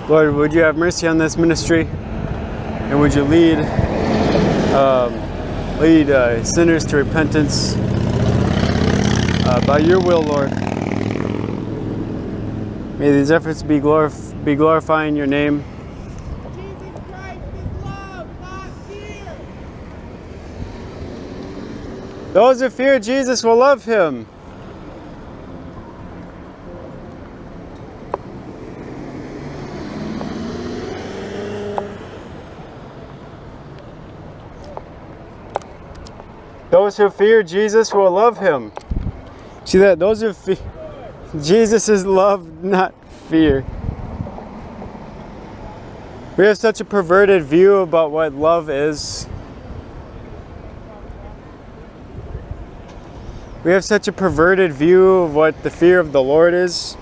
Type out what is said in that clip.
Lord, would you have mercy on this ministry, and would you lead sinners to repentance by your will, Lord. May these efforts be glorifying your name. Jesus Christ is love, not fear. Those who fear Jesus will love him. Those who fear Jesus will love him. See that? Those who fear Jesus is love, not fear. We have such a perverted view about what love is. We have such a perverted view of what the fear of the Lord is.